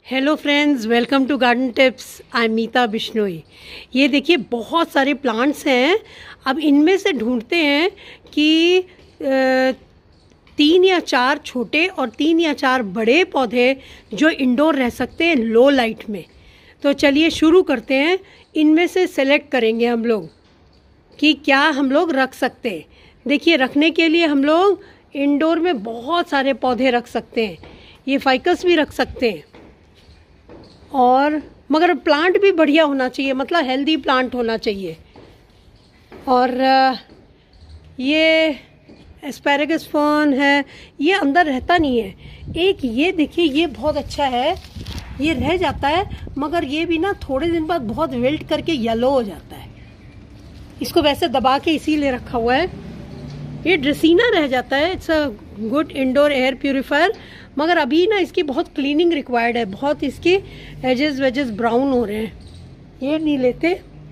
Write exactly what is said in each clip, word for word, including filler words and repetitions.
Hello friends, welcome to garden tips. I am Meeta Bishnoi. ये देखिए बहुत सारे प्लांट्स हैं। अब इनमें से ढूंढते हैं कि तीन या चार छोटे और तीन या चार बड़े पौधे जो इंडोर रह सकते हैं लो लाइट में। तो चलिए शुरू करते हैं। इनमें से सेलेक्ट करेंगे हम लोग कि क्या हम लोग रख सकते हैं। देखिए, रखने के लिए हम लोग इंडोर में बहुत सारे पौधे रख सकते हैं। ये फाइकस भी रख सकते हैं, और मगर प्लांट भी बढ़िया होना चाहिए, मतलब हेल्दी प्लांट होना चाहिए। और ये एस्पैरागस फर्न है, ये अंदर रहता नहीं है। एक ये देखिए, ये बहुत अच्छा है, ये रह जाता है, मगर ये भी ना थोड़े दिन बाद बहुत विल्ट करके येलो हो जाता है। इसको वैसे दबा के इसीलिए रखा हुआ है। ये ड्रेसीना रह जाता है। It's a good indoor air purifier, मगर अभी ना इसकी बहुत क्लीनिंग रिक्वायर्ड है। बहुत इसके एजेस वेजेस ब्राउन हो रहे हैं, ये नहीं लेते।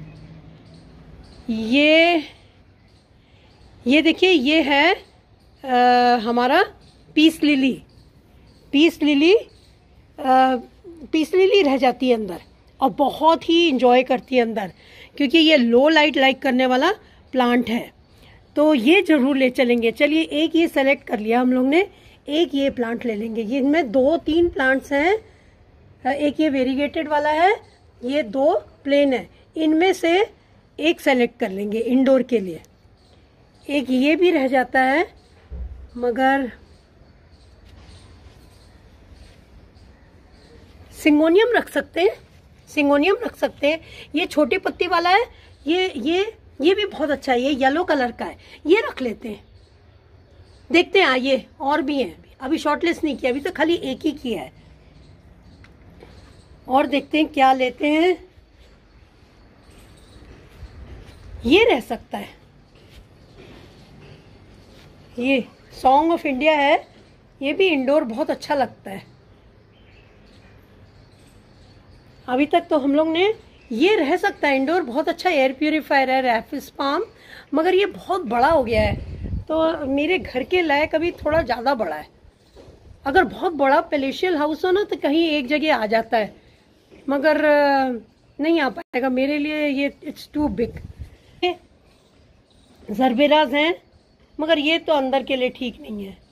ये ये देखिए, ये है आ, हमारा पीस लिली। पीस लिली आ, पीस लिली रह जाती है अंदर और बहुत ही इंजॉय करती है अंदर, क्योंकि ये लो लाइट लाइक करने वाला प्लांट है। तो ये जरूर ले चलेंगे। चलिए, एक ये सेलेक्ट कर लिया हम लोग ने, एक ये प्लांट ले लेंगे। ये इनमें दो तीन प्लांट्स हैं। एक ये वेरीगेटेड वाला है, ये दो प्लेन है। इनमें से एक सेलेक्ट कर लेंगे इंडोर के लिए। एक ये भी रह जाता है, मगर सिंगोनियम रख सकते हैं। सिंगोनियम रख सकते हैं। ये छोटी पत्ती वाला है। ये ये ये भी बहुत अच्छा है, ये येलो कलर का है, ये रख लेते हैं। देखते हैं, ये और भी हैं। अभी शॉर्टलिस्ट नहीं किया, अभी तो खाली एक ही किया है। और देखते हैं क्या लेते हैं। ये रह सकता है, ये सॉन्ग ऑफ इंडिया है। ये भी इंडोर बहुत अच्छा लगता है। अभी तक तो हम लोग ने ये रह सकता है इंडोर, बहुत अच्छा एयर प्यूरिफायर है, रैफिस पाम। मगर ये बहुत बड़ा हो गया है, तो मेरे घर के लायक अभी थोड़ा ज़्यादा बड़ा है। अगर बहुत बड़ा पैलेशियल हाउस हो ना, तो कहीं एक जगह आ जाता है, मगर नहीं आ पाएगा मेरे लिए। ये इट्स टू बिग। जरबेराज हैं, मगर ये तो अंदर के लिए ठीक नहीं है।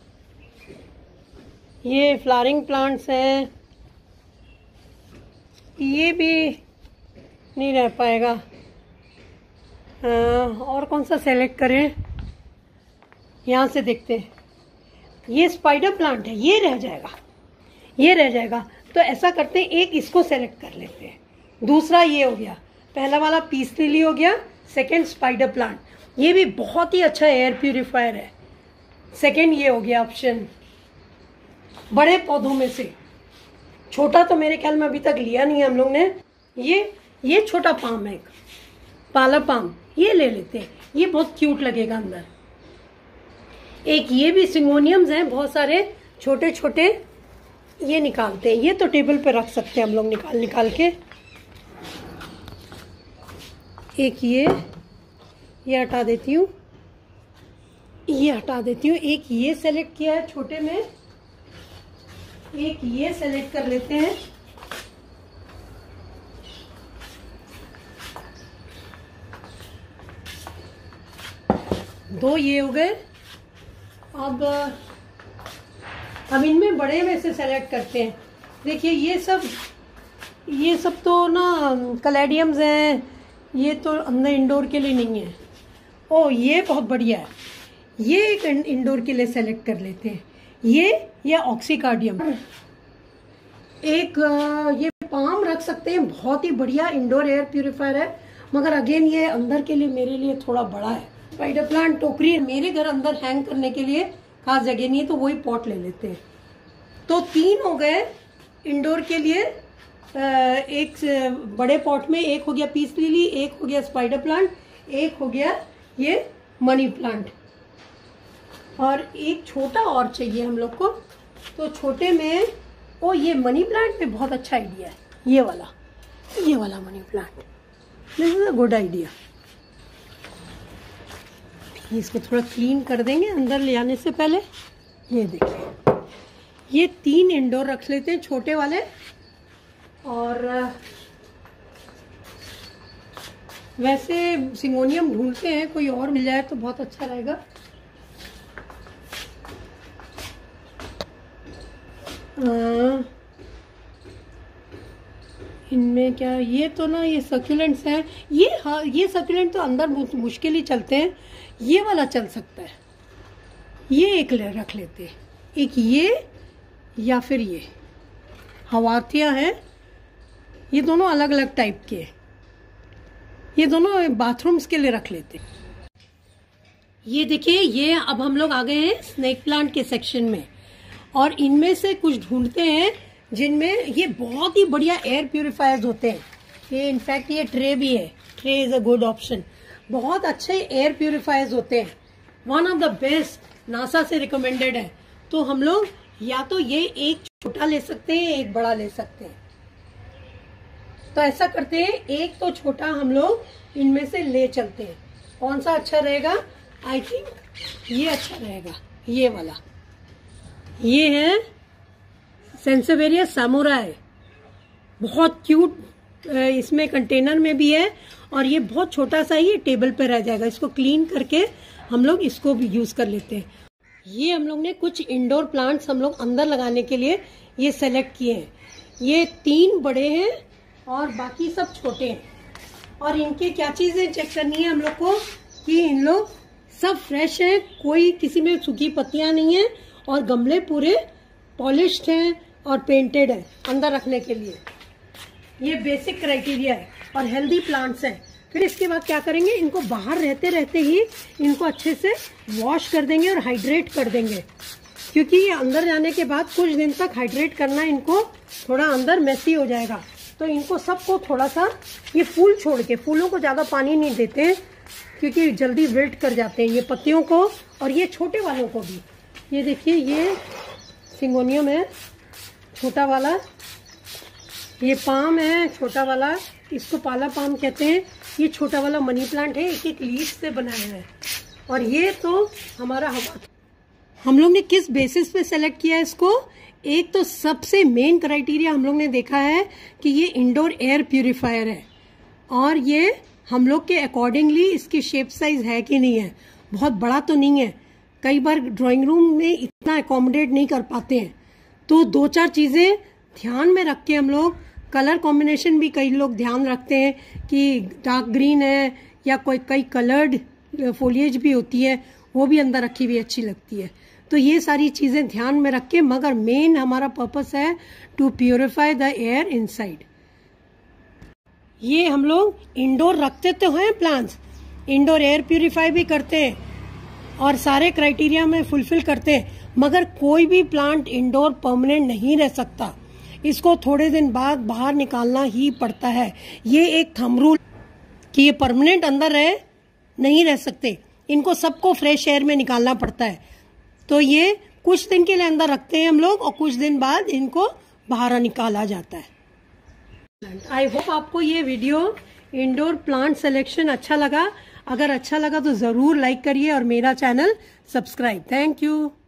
ये फ्लावरिंग प्लांट्स हैं, ये भी नहीं रह पाएगा। आ, और कौन सा सेलेक्ट करें, यहाँ से देखते हैं। ये स्पाइडर प्लांट है, ये रह जाएगा, ये रह जाएगा। तो ऐसा करते हैं, एक इसको सेलेक्ट कर लेते हैं। दूसरा ये हो गया, पहला वाला पीस लिली हो गया, सेकंड स्पाइडर प्लांट। ये भी बहुत ही अच्छा एयर प्यूरिफायर है। सेकंड ये हो गया ऑप्शन बड़े पौधों में से। छोटा तो मेरे ख्याल में अभी तक लिया नहीं है हम लोग ने। ये ये छोटा पाम है, एक पाला पाम, ये ले लेते हैं। ये बहुत क्यूट लगेगा अंदर। एक ये भी सिंगोनियम्स हैं बहुत सारे छोटे छोटे, ये निकालते हैं। ये तो टेबल पे रख सकते हैं हम लोग निकाल निकाल के। एक ये ये हटा देती हूँ, ये हटा देती हूँ। एक ये सेलेक्ट किया है छोटे में, एक ये सेलेक्ट कर लेते हैं। दो ये हो गए। अब अब इनमें बड़े में से सेलेक्ट करते हैं। देखिए, ये सब ये सब तो ना कलेडियम्स हैं, ये तो अंदर इंडोर के लिए नहीं है। ओ, ये बहुत बढ़िया है, ये एक इंडोर के लिए सेलेक्ट कर लेते हैं। ये या ऑक्सीकार्डियम। एक ये पाम रख सकते हैं, बहुत ही बढ़िया इंडोर एयर प्यूरिफायर है, मगर अगेन ये अंदर के लिए मेरे लिए थोड़ा बड़ा है। स्पाइडर प्लांट टोकरी मेरे घर अंदर हैंग करने के लिए खास जगह नहीं है, तो वही पॉट ले लेते हैं। तो तीन हो गए इंडोर के लिए। एक बड़े पॉट में एक हो गया पीस लिली, एक हो गया स्पाइडर प्लांट, एक हो गया ये मनी प्लांट, और एक छोटा और चाहिए हम लोग को। तो छोटे में ओ, ये मनी प्लांट में बहुत अच्छा आइडिया है, ये वाला ये वाला money plant. This is a good idea. इसको थोड़ा क्लीन कर देंगे अंदर ले आने से पहले। ये देखिए, ये तीन इंडोर रख लेते हैं छोटे वाले। और वैसे सिंगोनियम ढूंढते हैं, कोई और मिल जाए तो बहुत अच्छा रहेगा। आ, इनमें क्या, ये तो ना ये सक्यूलेंट्स हैं, ये हाँ ये सक्यूलेंट तो अंदर मुश्किल ही चलते हैं, ये वाला चल सकता है, ये एक ले रख लेते हैं, एक ये या फिर ये हवातिया है, ये दोनों अलग अलग टाइप के, ये दोनों बाथरूम्स के लिए रख लेते हैं। ये देखिए, ये अब हम लोग आ गए हैं स्नेक प्लांट के सेक्शन में, और इनमें से कुछ ढूंढते हैं जिनमें ये बहुत ही बढ़िया एयर प्यूरिफायर्स होते हैं। ये इनफैक्ट ये ट्रे भी है, tray is a good option, बहुत अच्छे एयर प्यूरिफायर्स होते हैं, one of the best, NASA से रिकमेंडेड है। तो हम लोग या तो ये एक छोटा ले सकते हैं, एक बड़ा ले सकते हैं। तो ऐसा करते हैं, एक तो छोटा हम लोग इनमें से ले चलते हैं। कौन सा अच्छा रहेगा? आई थिंक ये अच्छा रहेगा, ये वाला। ये है सेंसेवेरिया सामुराई, बहुत क्यूट, इसमें कंटेनर में भी है, और ये बहुत छोटा सा ही टेबल पे रह जाएगा। इसको क्लीन करके हम लोग इसको भी यूज कर लेते हैं। ये हम लोग ने कुछ इंडोर प्लांट्स हम लोग अंदर लगाने के लिए ये सेलेक्ट किए हैं। ये तीन बड़े हैं और बाकी सब छोटे हैं, और इनके क्या चीजें चेक करनी है हम लोग को कि इन लोग सब फ्रेश हैं, कोई किसी में सूखी पत्तियां नहीं है, और गमले पूरे पॉलिश्ड हैं और पेंटेड है अंदर रखने के लिए। ये बेसिक क्राइटेरिया है, और हेल्दी प्लांट्स हैं। फिर इसके बाद क्या करेंगे, इनको बाहर रहते रहते ही इनको अच्छे से वॉश कर देंगे और हाइड्रेट कर देंगे, क्योंकि ये अंदर जाने के बाद कुछ दिन तक हाइड्रेट करना इनको थोड़ा अंदर मेसी हो जाएगा। तो इनको सबको थोड़ा सा, ये फूल छोड़ के, फूलों को ज्यादा पानी नहीं देते हैं क्योंकि जल्दी विल्ट कर जाते हैं, ये पत्तियों को और ये छोटे वालों को भी। ये देखिए, ये सिंगोनियम है छोटा वाला, ये पाम है छोटा वाला, इसको पाला पाम कहते हैं। ये छोटा वाला मनी प्लांट है, एक एक लीफ से बनाया है। और ये तो हमारा हवा, हम लोग ने किस बेसिस पे सेलेक्ट किया है इसको? एक तो सबसे मेन क्राइटेरिया हम लोग ने देखा है कि ये इंडोर एयर प्यूरिफायर है, और ये हम लोग के अकॉर्डिंगली इसकी शेप साइज है कि नहीं है। बहुत बड़ा तो नहीं है, कई बार ड्राइंग रूम में इतना अकोमोडेट नहीं कर पाते हैं। तो दो चार चीजें ध्यान में रख के हम लोग, कलर कॉम्बिनेशन भी कई लोग ध्यान रखते हैं कि डार्क ग्रीन है, या कोई कई कलर्ड फोलिएज भी होती है, वो भी अंदर रखी हुई अच्छी लगती है। तो ये सारी चीजें ध्यान में रख के, मगर मेन हमारा पर्पस है to purify the air inside. ये हम लोग इंडोर रखते तो हैं प्लांट्स, इंडोर एयर प्यूरिफाई भी करते हैं और सारे क्राइटेरिया में फुलफिल करते हैं, मगर कोई भी प्लांट इंडोर परमानेंट नहीं रह सकता, इसको थोड़े दिन बाद बाहर निकालना ही पड़ता है। ये एक थंब रूल कि ये परमानेंट अंदर रहे, नहीं रह सकते, इनको सबको फ्रेश एयर में निकालना पड़ता है। तो ये कुछ दिन के लिए अंदर रखते हैं हम लोग, और कुछ दिन बाद इनको बाहर निकाला जाता है। आई होप आपको ये वीडियो इंडोर प्लांट सिलेक्शन अच्छा लगा। अगर अच्छा लगा तो जरूर लाइक करिए और मेरा चैनल सब्सक्राइब। Thank you.